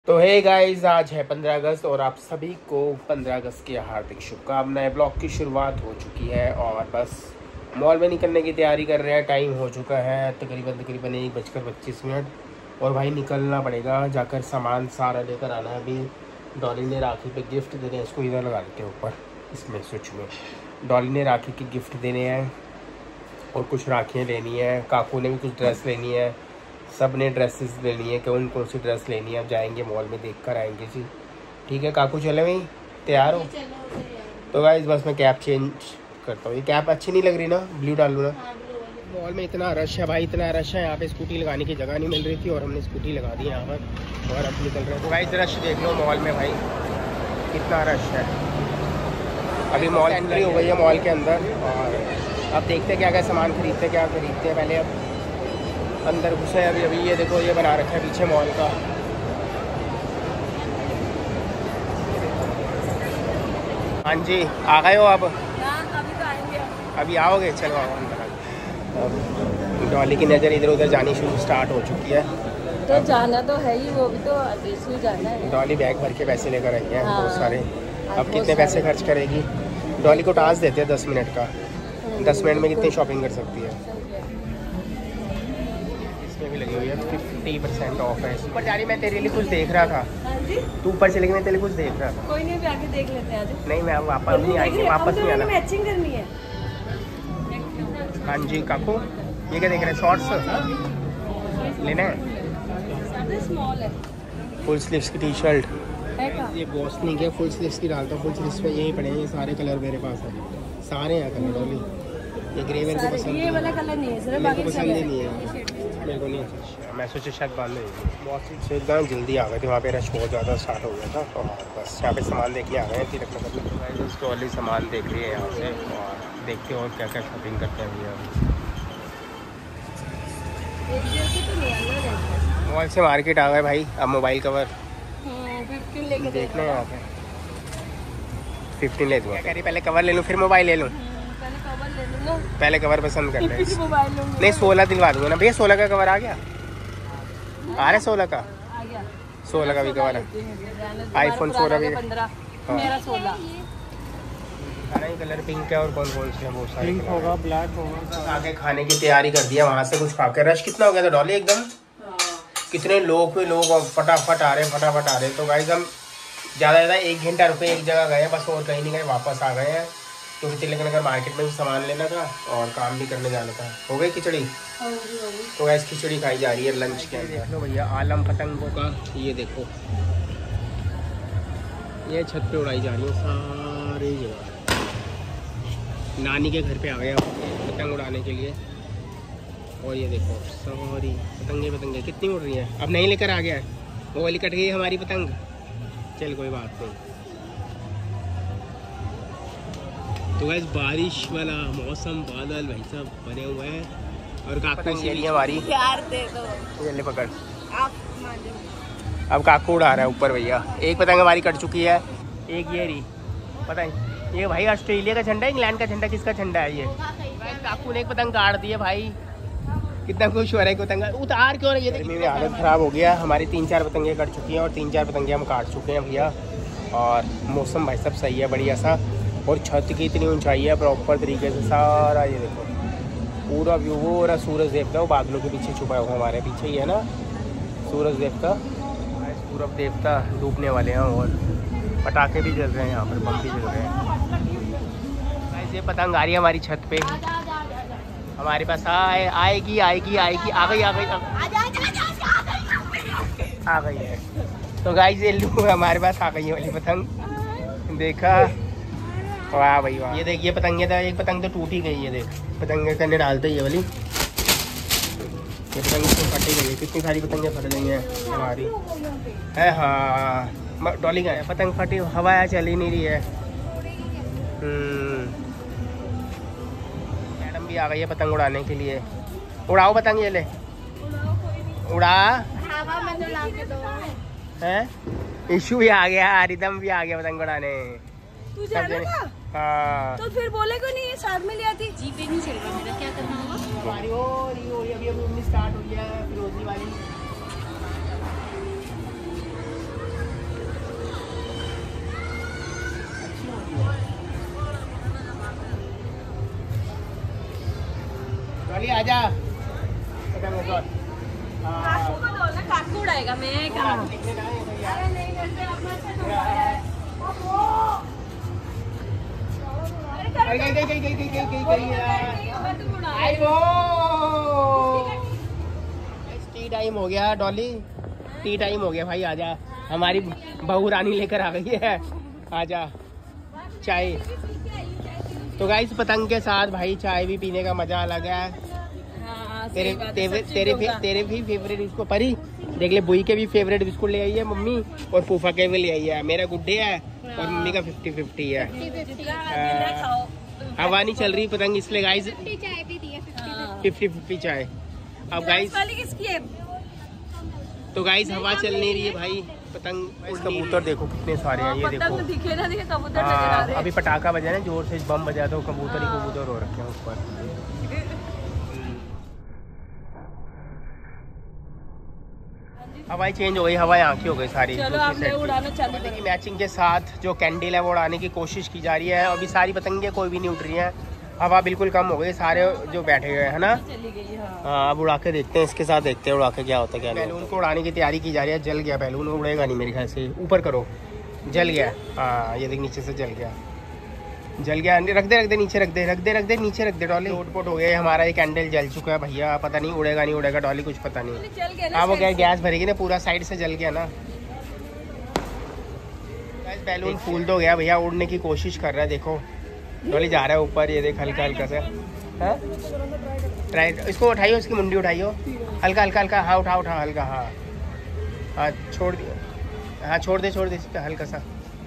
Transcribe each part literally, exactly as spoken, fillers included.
तो hey guys, आज है पंद्रह अगस्त और आप सभी को पंद्रह अगस्त की हार्दिक शुभकामनाएं। ब्लॉग की शुरुआत हो चुकी है और बस मॉल में निकलने की तैयारी कर रहे हैं। टाइम हो चुका है तकरीबन तकरीबन एक बजकर पच्चीस मिनट और भाई निकलना पड़ेगा, जाकर सामान सारा लेकर आना है। अभी डॉली ने राखी पे गिफ्ट देने हैं, इसको इधर लगा देते हैं ऊपर इसमें स्विच में। डॉली ने राखी के गिफ्ट देने हैं और कुछ राखियाँ लेनी है। काकू ने भी कुछ ड्रेस लेनी है, सब ने ड्रेसेस लेनी है। कौन कौन सी ड्रेस लेनी है अब जाएंगे मॉल में, देख कर आएंगे जी। ठीक है काकू, चले वहीं तैयार हो? तो गाइस बस मैं कैप चेंज करता हूँ। ये कैप अच्छी नहीं लग रही ना, ब्लू डाल लूँ ना। मॉल में इतना रश है भाई, इतना रश है, यहाँ पे स्कूटी लगाने की जगह नहीं मिल रही थी और हमने स्कूटी लगा दी यहाँ पर और अब निकल रहे हैं। तो गाइस रश देख लो मॉल में भाई, कितना रश है। अभी मॉल एंट्री हो गई है मॉल के अंदर और अब देखते क्या क्या सामान खरीदते क्या खरीदते हैं। पहले अब अंदर घुसे अभी अभी ये देखो, ये बना रखा है पीछे मॉल का। हाँ जी, आ गए हो अब? अभी तो आएंगे, अभी आओगे? चलो आओ अंदर। अब डॉली की नज़र इधर उधर जानी शुरू स्टार्ट हो चुकी है। तो जाना तो है ही, वो भी तो देश जाना है। डॉली बैग भर के पैसे लेकर आई है बहुत सारे। हाँ, अब कितने पैसे खर्च करेगी? डॉली को टास्क देते हैं दस मिनट का, दस मिनट में कितनी शॉपिंग कर सकती है। भी लगी हुई है फिफ्टी परसेंट ऑफ है। ऊपर जा रही, मैं तेरे लिए कुछ देख रहा था। तू ऊपर चलेगी, मैं तेरे लिए कुछ देख रहा था। कोई नहीं, भी आगे देख लेते हैं आज। नहीं मैं वापस नहीं आएंगे, वापस नहीं आना। मैचिंग करनी है। हाँ जी काकू, ये क्या देख रहे हैं? शॉर्ट्स लेना है? स्मॉल है, फुल स्लीव्स की टी शर्ट है का? ये बॉस नहीं क्या, फुल स्लीव्स की डालता हूँ। फुल स्लीव्स पे यही पड़े हैं, ये सारे कलर मेरे पास है, सारे हैं कलर। डॉली ये ग्रे मेरे को पसंद, ये वाला कलर नहीं है, सिर्फ मेरे को पसंद ही नहीं है, मेरे को नहीं अच्छा। मैं सोचा शायद बांध लेगी। बहुत से एकदम जल्दी आ गए थे, वहाँ पे रश बहुत ज़्यादा स्टार्ट हो गया था और बस यहाँ पे सामान देखने आ गए हैं तिलक नगर में। स्टॉली सामान देख रही है यहाँ से और देखते और क्या क्या शॉपिंग करते हैं भैया। मॉल से मार्केट आ गए भाई, अब मोबाइल कवर देखना है यहाँ पे। फिफ्टीन ले दूँगा, कह रही पहले कवर ले लूँ फिर मोबाइल ले लूँ। पहले कवर पसंद कर ले। नहीं सोलह दिलवा दूंगा ना भैया। सोलह का कवर आ गया? आ रहा है सोलह का? सोलह का भी कवर है। आईफोन सोलह भी मेरा सोलह सारा कलर पिंक है और कौन कौन से हैं बहुत सारे। पिंक होगा, ब्लैक होगा। आगे खाने की तैयारी कर दिया, वहाँ से कुछ खा के। रश कितना हो गया था डॉली एकदम, कितने लोग हुए, लोग फटाफट आ रहे फटाफट आ रहे। तो गाइस हम ज़्यादा ज़्यादा एक घंटा रुके, एक जगह गए बस और कहीं नहीं गए, वापस आ गए हैं क्योंकि तिलक नगर मार्केट में भी सामान लेना था और काम भी करने जाना था। हो गई खिचड़ी? तो गैस खिचड़ी खाई जा रही है लंच के अंदर। देख लो भैया आलम पतंगों का, ये देखो ये छत पे उड़ाई जा रही है सारी जगह। नानी के घर पे आ गए पतंग उड़ाने के लिए और ये देखो सारी पतंगे पतंगे कितनी उड़ रही हैं। अब नहीं लेकर आ गया है, वो वाली कट गई हमारी पतंग। चल कोई बात नहीं। तो गाइस बारिश वाला मौसम, बादल भाई साहब बने हुए हैं और काकू सीढ़ी हमारी प्यार दे दो, जल्दी पकड़। आप अब काकू उड़ा रहा है ऊपर भैया। एक पतंग हमारी कट चुकी है, एक ये रही पता नहीं। ये भाई ऑस्ट्रेलिया का झंडा, इंग्लैंड का झंडा, किसका झंडा है ये? काकू ने एक पतंग काट दी है भाई, कितना खुश हो रहा है। पतंग उतार क्यों रही है? मेरी हालत ख़राब हो गया। हमारी तीन चार पतंगे कट चुकी हैं और तीन चार पतंगे हम काट चुके हैं भैया। और मौसम भाई सब सही है बढ़िया सा और छत की इतनी ऊंचाई है प्रॉपर तरीके से सारा। ये देखो पूरा व्यू, वो रहा सूरज देवता, वो बादलों के पीछे छुपा हुआ हमारे पीछे ही है ना सूरज देवता। सूरज देवता डूबने वाले हैं और पटाखे भी जल रहे हैं यहाँ पर, बम भी जल रहे हैं। ये पतंग आ रही है हमारी छत पे, हमारे पास आए आएगी आएगी आएगी आ गई आ गई आ गई है। तो गाइस ये लो हमारे पास आ गई है वाली पतंग, देखा? वाह भाई वाह। ये देख ये पतंगे था, एक पतंग तो टूट ही गई है। देख पतंगे करने डालते ही ये वाली, ये पतंग तो फट ही गई है। कितनी सारी पतंगे फट गई हैं हमारी है। हाँ डॉली का है पतंग फटी, हवा चल ही नहीं रही है। मैडम भी आ गई है पतंग उड़ाने के लिए। उड़ाओ पतंग, ये ले उड़ा। है इशू भी आ गया, रिदम भी आ गया पतंग उड़ाने। तू जाना था? हाँ तो फिर बोले क्यों नहीं, साथ में ले आती। जी पे नहीं चल रहा मेरा, क्या करना होगा? हमारी हो रही हो रही अभी अभी स्टार्ट हो गया फिरोजी वाली। आजा। काकू को दो ना, काकू उड़ाएगा, मैं क्या गई गई गई गई गई गई गई आई वो टी टाइम हो गया डॉली, टी टाइम हो गया भाई, आजा। हमारी बहू रानी लेकर आ गई है, आजा चाय। तो गाइस पतंग के साथ भाई चाय भी पीने का मजा अलग है। हाँ, तेरे तेरे तेरे तेरे भी फेवरेट बिस्कुट परी देख ले, बुई के भी फेवरेट बिस्कुट ले आई है मम्मी और फूफा के भी ले आई है। मेरा गुड्डे है और मम्मी का फिफ्टी फिफ्टी है। हवा नहीं चल रही पतंग इसलिए गाइस फिफ्टी फिफ्टी चाय। अब गाइस तो गाइस हवा चल नहीं रही है भाई, पतंग। कबूतर देखो कितने सारे हैं, ये देखो दिखे ना दिखे कबूतर हाँ, नजर आ रहे हैं। अभी पटाखा बजा ना जोर से, बम बजा तो कबूतर ही कबूतर हो रखे हैं ऊपर। हवाई चेंज हो गई, हवाएं आँखी हो गई सारी। चलो आपने उड़ाना चालू करो। की मैचिंग के साथ जो कैंडल है वो उड़ाने की कोशिश की जा रही है। अभी सारी पतंगे कोई भी नहीं उड़ रही हैं, हवा बिल्कुल कम हो गई, सारे जो बैठे हुए हैं ना। चली गई हाँ। हाँ अब उड़ा के देखते हैं, इसके साथ देखते हैं उड़ा के क्या होता है क्या। बैलून को उड़ाने की तैयारी की जा रही है। जल गया बैलून, उड़ेगा नहीं मेरे ख्याल से। ऊपर करो, जल गया। हाँ ये देख नीचे से जल गया, जल गया। रख दे रख दे नीचे रख दे रख दे रख दे नीचे रख दे डॉली। लोटपोट हो गया हमारा, ये कैंडल जल चुका है भैया, पता नहीं उड़ेगा नहीं उड़ेगा डॉली, कुछ पता नहीं। हाँ वो क्या गैस भरेगी ना, पूरा साइड से जल गया ना। बैलून फूल तो गया भैया, उड़ने की कोशिश कर रहा है। देखो डॉली जा रहा है ऊपर, ये देख हल्का हल्का से। हाँ ट्राई, इसको उठाइयो, इसकी मुंडी उठाइयो हल्का हल्का हल्का। हाँ उठा उठा हल्का। हाँ हाँ छोड़ दियो, हाँ छोड़ दे छोड़ दे इस पे हल्का सा।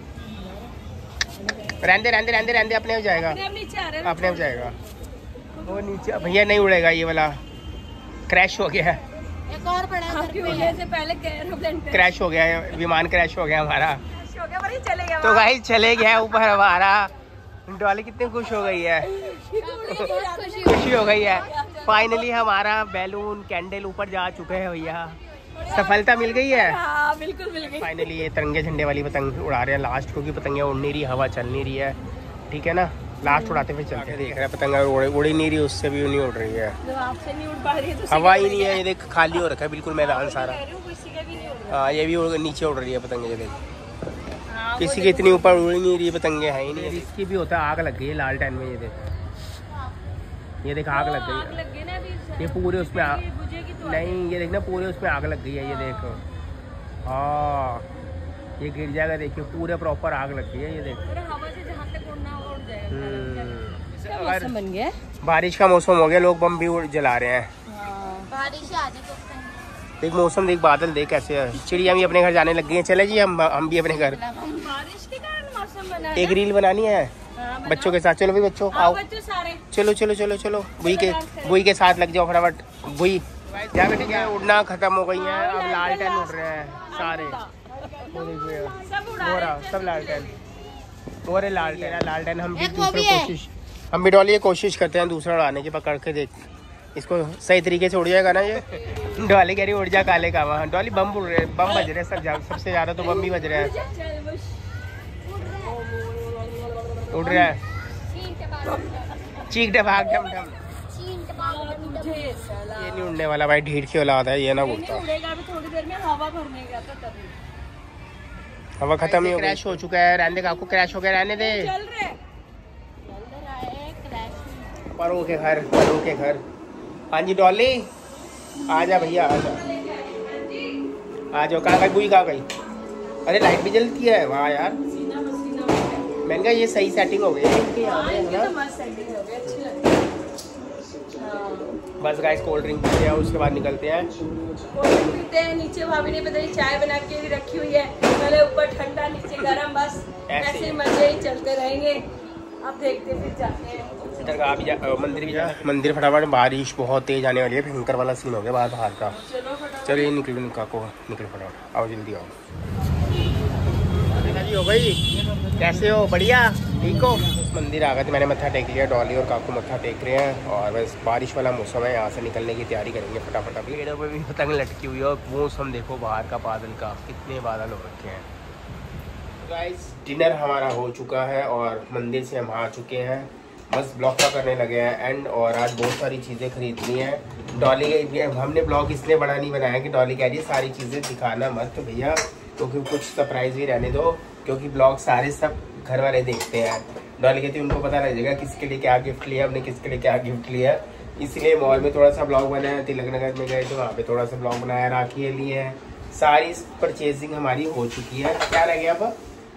रहने रहने रहने रहने अपने आप जाएगा, अपने आप जाएगा वो नीचे। भैया नहीं उड़ेगा ये वाला, क्रैश हो गया है। एक और पड़ा है से पहले क्रैश हो गया है, विमान क्रैश हो गया हमारा। हो गया, पर चले गया। तो भाई चले गया ऊपर हमारा। डॉली कितनी खुश हो गई है, खुशी हो गई है। फाइनली हमारा बैलून कैंडल ऊपर जा चुके हैं भैया, सफलता मिल गई है। हाँ, बिल्कुल मिल गई। फाइनली ये तिरंगे झंडे वाली पतंग उड़ा रहे हैं लास्ट, क्योंकि पतंगे उड़ नहीं रही, हवा चल नहीं रही है। ठीक है ना, लास्ट उड़ाते हुए चलते हैं। देख रहे हैं पतंग उड़ ही नहीं रही, उससे भी नहीं उड़ रही है, आपसे नहीं उड़ पा रही है तो हवा ही नहीं है। ये देख खाली हो रखा है बिल्कुल मैदान सारा। हाँ ये भी नीचे उड़ रही है पतंगे, ये देख किसी के इतनी ऊपर उड़ नहीं रही, पतंगे है ही नहीं। इसकी भी होता है, आग लग गई है लाल टैन में। ये देख, ये देख आग लग गई है, ये पूरे उसमें नहीं, ये देखना पूरे उसमें आग लग गई है। ये देखो हाँ ये गिर जाएगा, देखिए पूरे प्रॉपर आग लग गई है। ये देख मौसम बन गया, बारिश का मौसम हो गया, लोग बम भी जला रहे हैं। बारिश आ जाए। देख मौसम देख, बादल देख कैसे है। चिड़िया भी अपने घर जाने लग गई है। चले जी हम हम भी अपने घर। बारिश के कारण मौसम बना है। एक रील बनानी है हाँ, बच्चों के साथ। चलो भी बच्चों आओ, सारे चलो चलो चलो चलो बुई के बुई के साथ लग जाओ फटाफट। बुई जा बेटे, क्या उड़ना खत्म हो गई है, अब लाल टैन उड़ रहे हैं सारे। हो रहा सब लाल टैन हो रहे, लाल टैन लाल टैन। हम भी दूसरी कोशिश, हम भी डॉली कोशिश करते हैं दूसरा उड़ाने की, पकड़ के देख इसको सही तरीके से उड़ जाएगा ना। ये डॉली कह रही उड़ जा काले का। वहाँ डॉली बम उड़ रहे, बम बज रहे सब, सबसे ज्यादा तो बम ही बज रहे हैं। उड़ रहा है चीख डबाक डम डम। ये नहीं उड़ने वाला भाई, ढीठ की औलाद है, ये ना उड़ता। थोड़ी देर में हवा भरने गया था तभी हवा खत्म ही हो, क्रैश हो चुका है। रहने दे काकू, क्रैश हो गया, रहने दे। चल रहे परो के घर, परो के घर। हाँ जी डॉली आजा भैया आजा, आ जाओ। कहाँ गई बुई, कहाँ गई? अरे लाइट भी जलती है वाह यार। मैंने कहा ये सही सेटिंग हो गई है इनके यहाँ पे, है ना। बस गाइस कोल्ड ड्रिंक पीते हैं, उसके बाद निकलते हैं। कोल्ड ड्रिंक पीते हैं, नीचे भाभी ने पता नहीं चाय बना के भी रखी हुई है, पहले ऊपर ठंडा नीचे गरम, बस ऐसे मजे ही चलते रहेंगे। अब देखते फिर जाते हैं इधर का भी जा, मंदिर भी जा। मंदिर फटाफट, बारिश बहुत तेज आने वाली है, भयंकर वाला सीन हो गया बाहर बाहर का। चलिए निकल काको निकल फटाफट, आओ जल्दी आओ। हो गई, कैसे हो? बढ़िया ठीक हो? मंदिर आ गए थे, मैंने मत्था टेक लिया, डॉली और काकू मत्था टेक रहे हैं और बस बारिश वाला मौसम है, यहाँ से निकलने की तैयारी करेंगे फटाफट। अभी पेड़ों पे भी पतंग लटकी हुई है और मौसम देखो बाहर का बादल का, कितने बादल हो रखे हैं। गाइस डिनर हमारा हो चुका है और मंदिर से हम आ चुके हैं। बस ब्लॉग का करने लगे हैं एंड। और आज बहुत सारी चीज़ें खरीदनी है। डॉली हमने ब्लॉग इसलिए बड़ा नहीं बनाया कि डॉली कह रही है सारी चीज़ें दिखाना मत तो भैया, क्योंकि तो कुछ सरप्राइज ही रहने दो, क्योंकि ब्लॉग सारे सब घर वाले देखते हैं। डॉली कहती है उनको पता लग जाएगा किसके लिए क्या गिफ्ट लिया, हमने किसके लिए क्या गिफ्ट लिया। इसलिए मॉल में थोड़ा सा ब्लॉग बनाया, तिलक नगर में गए तो वहाँ पे थोड़ा सा ब्लॉग बनाया, राखी लिए है। सारी परचेजिंग हमारी हो चुकी है। क्या रह गया अब?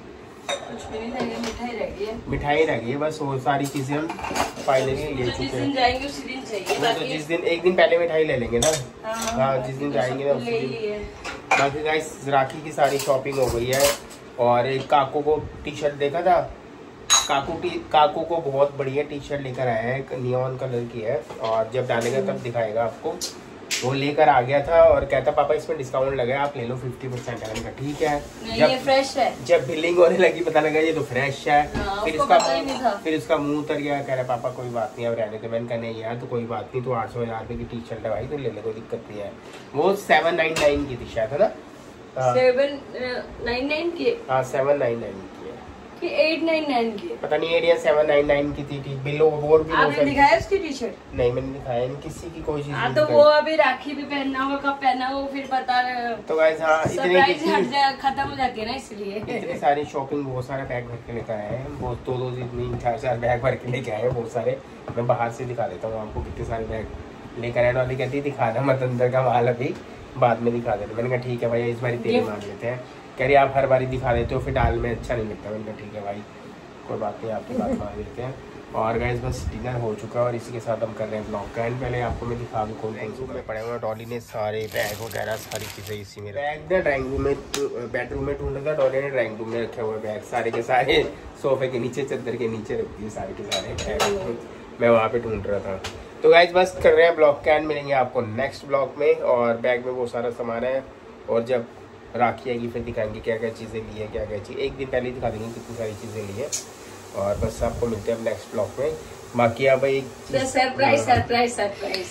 कुछ भी नहीं रह गया, मिठाई रह गई है। मिठाई रह गई है बस, वो सारी चीजें हम फाइनली ले चुके हैं। जिस दिन जाएंगे उसी दिन चाहिए। तो जिस दिन एक दिन पहले मिठाई ले लेंगे ना। हाँ, हाँ जिस दिन जाएंगे ना उसी दिन। बाकी गाइस राखी की सारी शॉपिंग हो गई है। और एक काकू को टी शर्ट देखा था, काकू टी काकू को बहुत बढ़िया टी शर्ट लेकर आया है, नियॉन कलर की है और जब डालेगा तब दिखाएगा आपको। वो लेकर आ गया था और कहता पापा इसमें डिस्काउंट लगा आप ले लो फिफ्टी परसेंट है। मैंने कहा ठीक है। जब ये फ्रेश है, जब बिलिंग होने लगी पता लगा ये तो फ्रेश है। हाँ, फिर इसका फिर इसका मुंह उतर गया, कह रहा पापा कोई बात नहीं अब रहने तो। मैंने कहा नहीं यार तो कोई बात नहीं, तो आठ सौ हजार रुपए की टी शर्ट है भाई तो ले ले, कोई दिक्कत नहीं है। वो सेवन नाइन नाइन की थी शायद, है ना? सेवन नाइन नाइन की? हाँ सेवन नाइन नाइन की है कि एट नाइन नाइन की, पता नहीं। एरिया सेवन नाइन नाइन की थी। बिलो और भी आपने दिखाया उसकी टी शर्ट? नहीं मैंने दिखाया नहीं किसी की कोई चीज। हाँ तो वो अभी राखी भी पहनना होगा, कब पहना हो फिर पता तो गाइस। हाँ इतनी खत्म हो जाती है ना इसलिए। इतनी सारी शॉपिंग, बहुत सारे बैग भर के लेकर आए हैं, बहुत दो दो तीन चार चार बैग भर के लेके आए हैं बहुत सारे। मैं बाहर से दिखा देता हूँ आपको कितने सारे बैग लेकर आए। वाली कहती दिखाना मत अंदर का माल, अभी बाद में दिखा देना। मैंने कहा ठीक है भाई इस बार तेरे मान लेते हैं। कह रही आप हर बारी दिखा देते हो फिर डाल में अच्छा नहीं लगता। मैंने कहा ठीक है भाई कोई बात नहीं, आपकी बात मान लेते हैं। और गाइस बस डिनर हो चुका है और इसी के साथ हम कर रहे हैं ब्लॉग का एंड। पहले आपको मैं दिखा दूँ कौन कौन से पड़े हुए। डॉली ने सारे बैग वगैरह सारी चीज़ें इसी में, बैग ना ड्राइंग रूम में बेडरूम में ढूंढा था, डॉली ने ड्राइंग रूम में रखे हुए बैग सारे के सारे सोफे के नीचे चादर के नीचे रख दिए सारे के सारे बैग। मैं वहाँ पे ढूंढ रहा था। तो गाइस बस कर रहे हैं ब्लॉग का एंड, मिलेंगे आपको नेक्स्ट ब्लॉग में। और बैग में वो सारा सामान है और जब राखी आएगी फिर दिखाएंगे क्या क्या चीज़ें ली है, क्या क्या चीज़ एक दिन पहले दिखा देंगे कितनी सारी चीज़ें ली है। और बस आपको मिलते हैं नेक्स्ट ब्लॉग में। बाकी अब एक सरप्राइज सरप्राइज सरप्राइज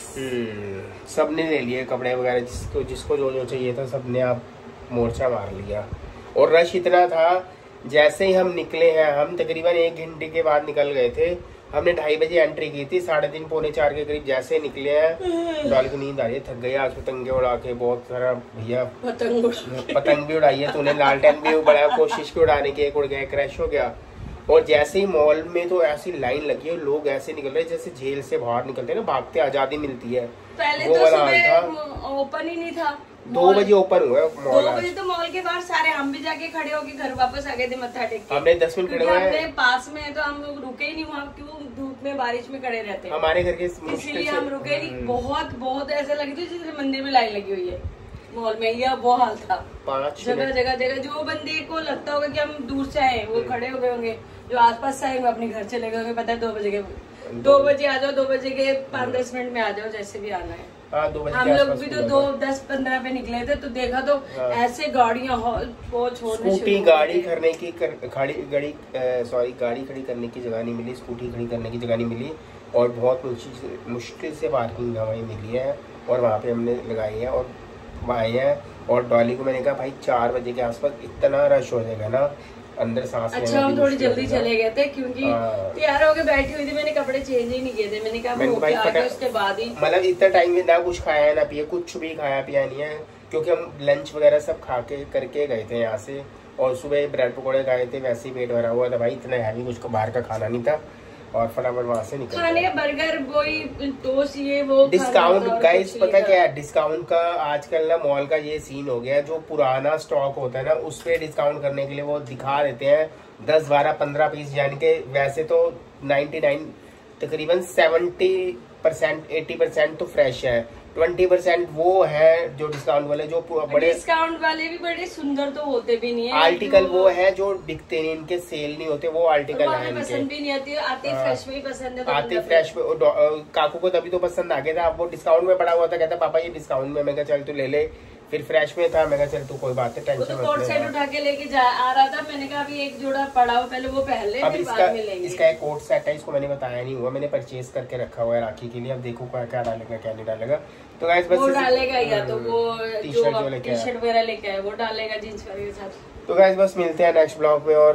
सब ने ले लिए कपड़े वगैरह, जिसको जिसको जो जो चाहिए था सब ने आप मोर्चा मार लिया। और रश इतना था जैसे ही हम निकले हैं, हम तकरीबन एक घंटे के बाद निकल गए थे। हमने ढाई बजे एंट्री की थी, साढ़े तीन पौने चार के करीब जैसे निकले हैं डॉली को नींद आ रही है, थक गई आज पतंगे उड़ा के बहुत सारा। भैया पतंग पतंग भी उड़ाई है तूने, लालटेन भी बड़ा कोशिश की उड़ाने की, एक उड़ गया क्रैश हो गया। और जैसे ही मॉल में तो ऐसी लाइन लगी है, लोग ऐसे निकल रहे जैसे जेल से बाहर निकलते हैं ना, भागते आजादी मिलती है। पहले तो सुबह ओपन ही नहीं था, दो बजे ओपन हुआ मॉल। दो बजे तो मॉल के बाहर सारे हम भी जाके खड़े होके घर वापस आ गए थे मत्था टेक के। हमने दस मिनट खड़े हुए हैं पास में, तो हम लोग रुके ही नहीं वहाँ, क्यों धूप में बारिश में खड़े रहते हैं हमारे घर के, इसीलिए हम रुके नहीं। बहुत बहुत ऐसे लगी थी जैसे मंदिर में लाइन लगी हुई है मॉल में, यह वो हाल था। जगह जगह जगह जो बंदे को लगता होगा कि हम दूर से आए वो खड़े हो गए होंगे, जो आसपास से आए वो अपने घर चले गए होंगे। पता है दो बजे के दो बजे आ जाओ, दो बजे के पाँच दस मिनट में आ जाओ, जैसे भी आना है। हाँ, दो बजे हम लोग भी तो दो दस पंद्रह पे निकले थे तो देखा तो ऐसे गाड़ियाँ वो छोड़ने स्कूटी गाड़ी करने की गाड़ी गाड़ी सॉरी गाड़ी खड़ी करने की जगह नहीं मिली, स्कूटी खड़ी करने की जगह नहीं मिली और बहुत मुश्किल से पार्किंग हमें मिली है और वहाँ पे हमने लगाई है और आए हैं। और डॉली को मैंने कहा भाई चार बजे के आसपास इतना रश हो जाएगा ना अंदर सांस लेना। अच्छा हम थोड़ी जल्दी चले गए थे क्योंकि तैयार होके बैठी हुई थी, मैंने कपड़े चेंज ही नहीं किए थे। मैंने कहा उसके बाद ही मतलब इतना टाइम में ना कुछ खाया ना पिया, कुछ भी खाया पिया नहीं है क्योंकि हम लंच वगैरह सब खा के करके गए थे यहाँ से। और सुबह ब्रेड पकौड़े खाए थे, वैसे ही पेट भरा हुआ था भाई, इतना हैवी कुछ बाहर का खाना नहीं था। और फटाफट वहाँ से निकल खाने का बर्गर वही टोस्ट ये वो डिस्काउंट गाइस। पता क्या है डिस्काउंट का आजकल ना मॉल का ये सीन हो गया, जो पुराना स्टॉक होता है ना उस पे डिस्काउंट करने के लिए वो दिखा देते हैं दस बारह पंद्रह पीस, यानी कि वैसे तो नाइन्टी नाइन तकरीबन सेवेंटी परसेंट एटी परसेंट तो फ्रेश है, ट्वेंटी परसेंट वो है जो डिस्काउंट वाले, जो बड़े डिस्काउंट वाले भी बड़े सुंदर तो होते भी नहीं है। आर्टिकल वो है जो बिकते नहीं, इनके सेल नहीं होते, वो आर्टिकल है इनके। पसंद भी नहीं आती, आती फ्रेश में ही पसंद है तो आती फ्रेश में। काकू को तभी तो पसंद आ गया था, अब वो डिस्काउंट में पड़ा हुआ था, कहता पापा ये डिस्काउंट में। मैं कहा चल तू ले ले, फिर फ्रेश में था, मैं कहा चल तू कोई बात है टेंशन मत ले। कोट सेट उठा के लेके जा आ रहा था, मैंने कहा अभी एक जोड़ा पड़ा हुआ पहले वो पहन ले, अब इसका इसका एक कोट सेट है, इसको मैंने बताया नहीं हुआ, मैंने परचेज करके रखा हुआ है राखी के लिए। अब देखो क्या क्या डालेगा क्या नहीं डालेगा। तो गाइस बस वो डालेगा या तो वो टी शर्ट जो लेके टी शर्ट वगैरह लेके आए वो डालेगा जींस के साथ। तो गाइस बस मिलते हैं नेक्स्ट ब्लॉग में और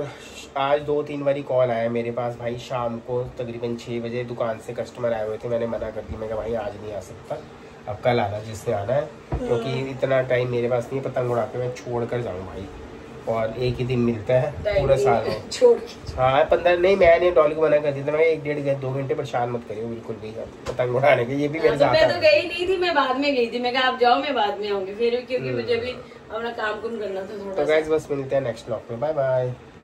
आज दो तीन बारी कॉल आया मेरे पास भाई, शाम को तकरीबन छः बजे दुकान से कस्टमर आए हुए थे, मैंने मना कर दी, मैं कहा भाई आज नहीं आ सकता, अब कल आना जिसने आना है, क्योंकि इतना टाइम मेरे पास नहीं, पतंग उड़ा के मैं छोड़ कर जाऊँ भाई, और एक ही दिन मिलता है पूरा साल में छोड़। हाँ पंद्रह नहीं, मैंने डॉली को मना कर दिया था, मैं एक डेढ़ दो घंटे परेशान मत करियो बिल्कुल भी पतंग उड़ाने के, ये भी मेरे साथ। मैं तो गई नहीं थी, मैं बाद में गई थी, मैं कहा आप जाओ मैं बाद में आऊंगी फिर, क्योंकि मुझे भी अपना काम कुम करना था थोड़ा। तो गाइस बस मिलते हैं नेक्स्ट ब्लॉग में, बाय बाय।